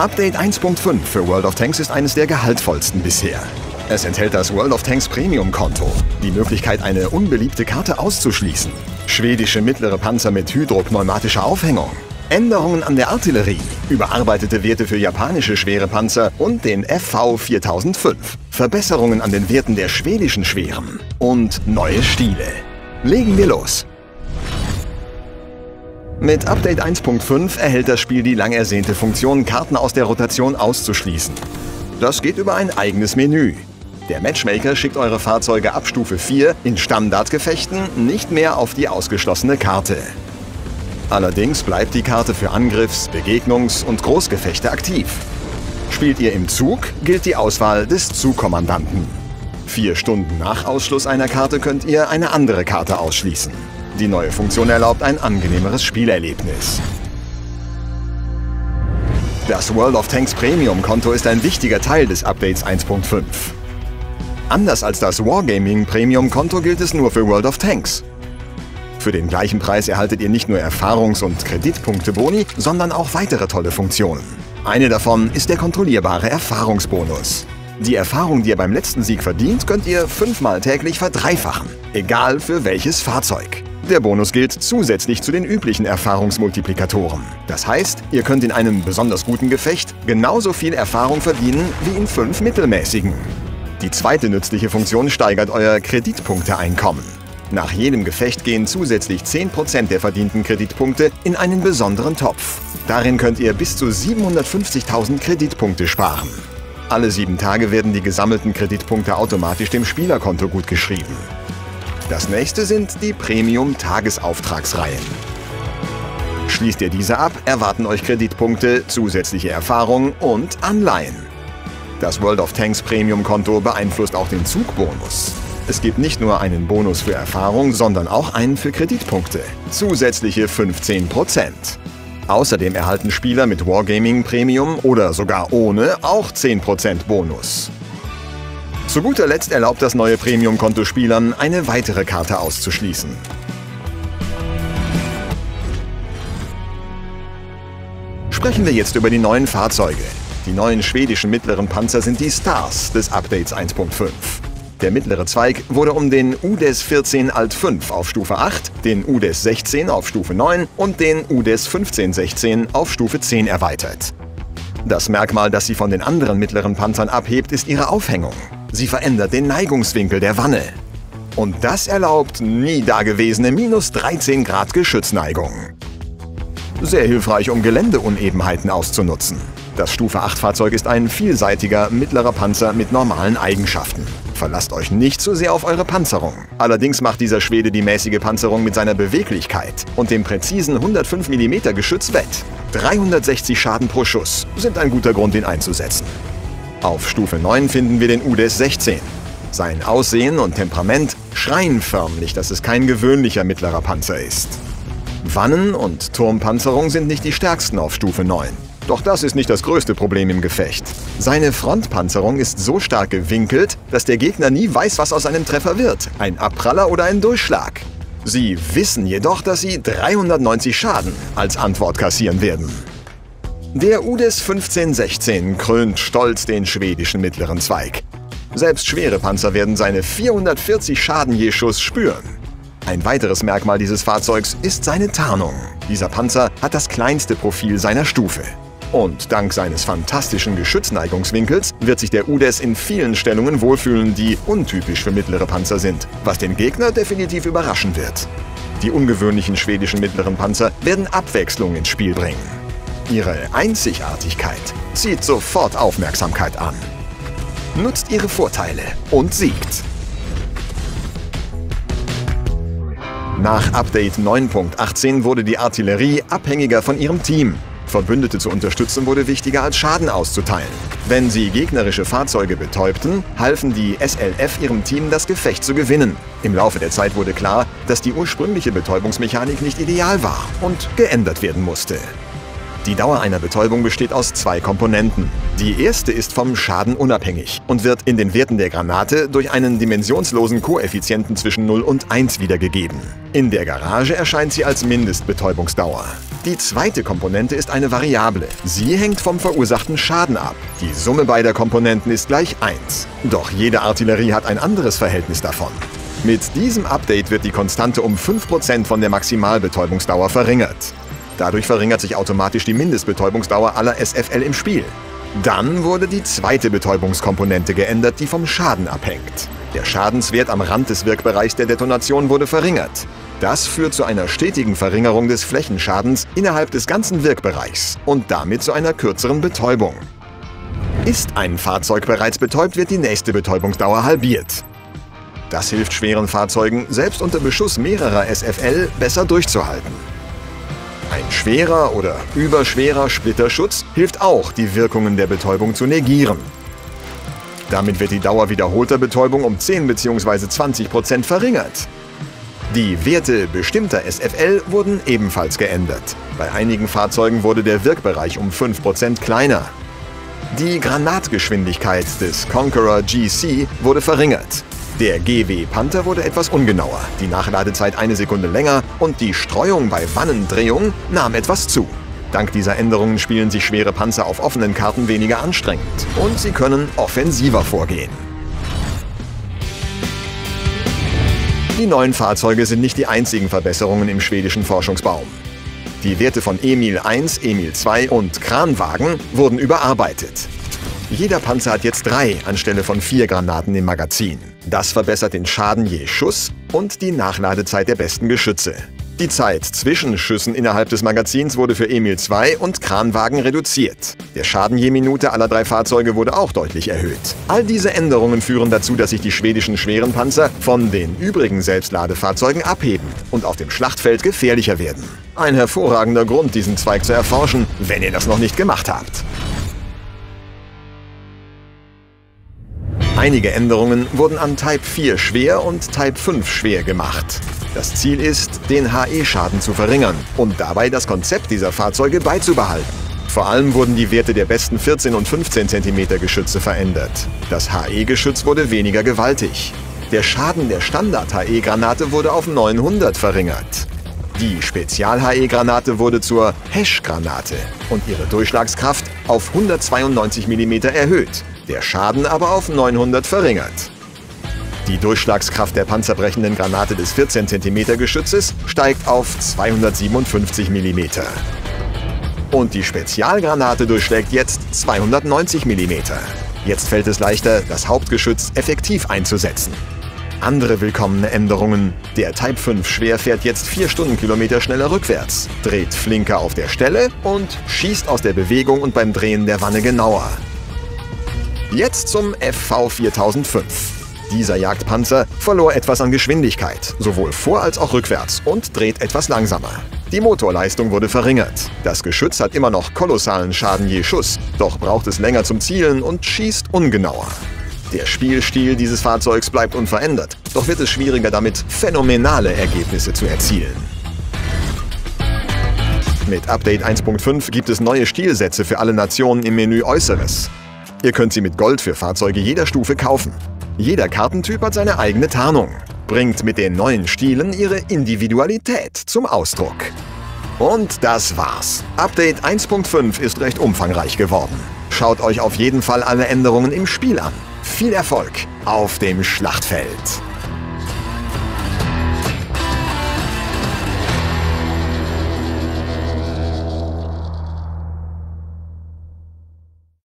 Update 1.5 für World of Tanks ist eines der gehaltvollsten bisher. Es enthält das World of Tanks Premium-Konto, die Möglichkeit, eine unbeliebte Karte auszuschließen, schwedische mittlere Panzer mit hydropneumatischer Aufhängung, Änderungen an der Artillerie, überarbeitete Werte für japanische schwere Panzer und den FV 4005, Verbesserungen an den Werten der schwedischen Schweren und neue Stile. Legen wir los! Mit Update 1.5 erhält das Spiel die lang ersehnte Funktion, Karten aus der Rotation auszuschließen. Das geht über ein eigenes Menü. Der Matchmaker schickt eure Fahrzeuge ab Stufe 4 in Standardgefechten nicht mehr auf die ausgeschlossene Karte. Allerdings bleibt die Karte für Angriffs-, Begegnungs- und Großgefechte aktiv. Spielt ihr im Zug, gilt die Auswahl des Zugkommandanten. 4 Stunden nach Ausschluss einer Karte könnt ihr eine andere Karte ausschließen. Die neue Funktion erlaubt ein angenehmeres Spielerlebnis. Das World of Tanks Premium-Konto ist ein wichtiger Teil des Updates 1.5. Anders als das Wargaming Premium-Konto gilt es nur für World of Tanks. Für den gleichen Preis erhaltet ihr nicht nur Erfahrungs- und Kreditpunkte-Boni, sondern auch weitere tolle Funktionen. Eine davon ist der kontrollierbare Erfahrungsbonus. Die Erfahrung, die ihr beim letzten Sieg verdient, könnt ihr 5-mal täglich verdreifachen, egal für welches Fahrzeug. Der Bonus gilt zusätzlich zu den üblichen Erfahrungsmultiplikatoren. Das heißt, ihr könnt in einem besonders guten Gefecht genauso viel Erfahrung verdienen wie in 5 mittelmäßigen. Die zweite nützliche Funktion steigert euer Kreditpunkteeinkommen. Nach jedem Gefecht gehen zusätzlich 10% der verdienten Kreditpunkte in einen besonderen Topf. Darin könnt ihr bis zu 750.000 Kreditpunkte sparen. Alle 7 Tage werden die gesammelten Kreditpunkte automatisch dem Spielerkonto gutgeschrieben. Das nächste sind die Premium-Tagesauftragsreihen. Schließt ihr diese ab, erwarten euch Kreditpunkte, zusätzliche Erfahrung und Anleihen. Das World of Tanks Premium-Konto beeinflusst auch den Zugbonus. Es gibt nicht nur einen Bonus für Erfahrung, sondern auch einen für Kreditpunkte. Zusätzliche 15%. Außerdem erhalten Spieler mit Wargaming Premium oder sogar ohne auch 10% Bonus. Zu guter Letzt erlaubt das neue Premium-Konto Spielern, eine weitere Karte auszuschließen. Sprechen wir jetzt über die neuen Fahrzeuge. Die neuen schwedischen mittleren Panzer sind die Stars des Updates 1.5. Der mittlere Zweig wurde um den UDES 14 Alt 5 auf Stufe 8, den UDES 16 auf Stufe 9 und den UDES 1516 auf Stufe 10 erweitert. Das Merkmal, das sie von den anderen mittleren Panzern abhebt, ist ihre Aufhängung. Sie verändert den Neigungswinkel der Wanne. Und das erlaubt nie dagewesene minus 13 Grad Geschützneigung. Sehr hilfreich, um Geländeunebenheiten auszunutzen. Das Stufe 8 Fahrzeug ist ein vielseitiger mittlerer Panzer mit normalen Eigenschaften. Verlasst euch nicht zu sehr auf eure Panzerung. Allerdings macht dieser Schwede die mäßige Panzerung mit seiner Beweglichkeit und dem präzisen 105 mm Geschütz wett. 360 Schaden pro Schuss sind ein guter Grund, ihn einzusetzen. Auf Stufe 9 finden wir den UDES 16. Sein Aussehen und Temperament schreien förmlich, dass es kein gewöhnlicher mittlerer Panzer ist. Wannen- und Turmpanzerung sind nicht die stärksten auf Stufe 9. Doch das ist nicht das größte Problem im Gefecht. Seine Frontpanzerung ist so stark gewinkelt, dass der Gegner nie weiß, was aus einem Treffer wird. Ein Abpraller oder ein Durchschlag. Sie wissen jedoch, dass sie 390 Schaden als Antwort kassieren werden. Der UDES 1516 krönt stolz den schwedischen mittleren Zweig. Selbst schwere Panzer werden seine 440 Schaden je Schuss spüren. Ein weiteres Merkmal dieses Fahrzeugs ist seine Tarnung. Dieser Panzer hat das kleinste Profil seiner Stufe. Und dank seines fantastischen Geschützneigungswinkels wird sich der UDES in vielen Stellungen wohlfühlen, die untypisch für mittlere Panzer sind, was den Gegner definitiv überraschen wird. Die ungewöhnlichen schwedischen mittleren Panzer werden Abwechslung ins Spiel bringen. Ihre Einzigartigkeit zieht sofort Aufmerksamkeit an. Nutzt ihre Vorteile und siegt. Nach Update 9.18 wurde die Artillerie abhängiger von ihrem Team. Verbündete zu unterstützen wurde wichtiger als Schaden auszuteilen. Wenn sie gegnerische Fahrzeuge betäubten, halfen die SLF ihrem Team, das Gefecht zu gewinnen. Im Laufe der Zeit wurde klar, dass die ursprüngliche Betäubungsmechanik nicht ideal war und geändert werden musste. Die Dauer einer Betäubung besteht aus 2 Komponenten. Die erste ist vom Schaden unabhängig und wird in den Werten der Granate durch einen dimensionslosen Koeffizienten zwischen 0 und 1 wiedergegeben. In der Garage erscheint sie als Mindestbetäubungsdauer. Die zweite Komponente ist eine Variable. Sie hängt vom verursachten Schaden ab. Die Summe beider Komponenten ist gleich 1. Doch jede Artillerie hat ein anderes Verhältnis davon. Mit diesem Update wird die Konstante um 5% von der Maximalbetäubungsdauer verringert. Dadurch verringert sich automatisch die Mindestbetäubungsdauer aller SFL im Spiel. Dann wurde die zweite Betäubungskomponente geändert, die vom Schaden abhängt. Der Schadenswert am Rand des Wirkbereichs der Detonation wurde verringert. Das führt zu einer stetigen Verringerung des Flächenschadens innerhalb des ganzen Wirkbereichs und damit zu einer kürzeren Betäubung. Ist ein Fahrzeug bereits betäubt, wird die nächste Betäubungsdauer halbiert. Das hilft schweren Fahrzeugen, selbst unter Beschuss mehrerer SFL, besser durchzuhalten. Ein schwerer oder überschwerer Splitterschutz hilft auch, die Wirkungen der Betäubung zu negieren. Damit wird die Dauer wiederholter Betäubung um 10 bzw. 20% verringert. Die Werte bestimmter SFL wurden ebenfalls geändert. Bei einigen Fahrzeugen wurde der Wirkbereich um 5% kleiner. Die Granatgeschwindigkeit des Conqueror GC wurde verringert. Der GW Panther wurde etwas ungenauer, die Nachladezeit 1 Sekunde länger und die Streuung bei Wannendrehung nahm etwas zu. Dank dieser Änderungen spielen sich schwere Panzer auf offenen Karten weniger anstrengend und sie können offensiver vorgehen. Die neuen Fahrzeuge sind nicht die einzigen Verbesserungen im schwedischen Forschungsbaum. Die Werte von Emil 1, Emil 2 und Kranwagen wurden überarbeitet. Jeder Panzer hat jetzt 3 anstelle von 4 Granaten im Magazin. Das verbessert den Schaden je Schuss und die Nachladezeit der besten Geschütze. Die Zeit zwischen Schüssen innerhalb des Magazins wurde für Emil 2 und Kranwagen reduziert. Der Schaden je Minute aller 3 Fahrzeuge wurde auch deutlich erhöht. All diese Änderungen führen dazu, dass sich die schwedischen schweren Panzer von den übrigen Selbstladefahrzeugen abheben und auf dem Schlachtfeld gefährlicher werden. Ein hervorragender Grund, diesen Zweig zu erforschen, wenn ihr das noch nicht gemacht habt. Einige Änderungen wurden an Type 4 schwer und Type 5 schwer gemacht. Das Ziel ist, den HE-Schaden zu verringern und dabei das Konzept dieser Fahrzeuge beizubehalten. Vor allem wurden die Werte der besten 14 und 15 cm Geschütze verändert. Das HE-Geschütz wurde weniger gewaltig. Der Schaden der Standard-HE-Granate wurde auf 900 verringert. Die Spezial-HE-Granate wurde zur Hesh-Granate und ihre Durchschlagskraft auf 192 mm erhöht. Der Schaden aber auf 900 verringert. Die Durchschlagskraft der panzerbrechenden Granate des 14 cm Geschützes steigt auf 257 mm. Und die Spezialgranate durchschlägt jetzt 290 mm. Jetzt fällt es leichter, das Hauptgeschütz effektiv einzusetzen. Andere willkommene Änderungen. Der Type 5 Schwer fährt jetzt 4 Stundenkilometer schneller rückwärts, dreht flinker auf der Stelle und schießt aus der Bewegung und beim Drehen der Wanne genauer. Jetzt zum FV 4005. Dieser Jagdpanzer verlor etwas an Geschwindigkeit, sowohl vor- als auch rückwärts und dreht etwas langsamer. Die Motorleistung wurde verringert. Das Geschütz hat immer noch kolossalen Schaden je Schuss, doch braucht es länger zum Zielen und schießt ungenauer. Der Spielstil dieses Fahrzeugs bleibt unverändert, doch wird es schwieriger damit, phänomenale Ergebnisse zu erzielen. Mit Update 1.5 gibt es neue Stilsätze für alle Nationen im Menü Äußeres. Ihr könnt sie mit Gold für Fahrzeuge jeder Stufe kaufen. Jeder Kartentyp hat seine eigene Tarnung. Bringt mit den neuen Stilen ihre Individualität zum Ausdruck. Und das war's. Update 1.5 ist recht umfangreich geworden. Schaut euch auf jeden Fall alle Änderungen im Spiel an. Viel Erfolg auf dem Schlachtfeld!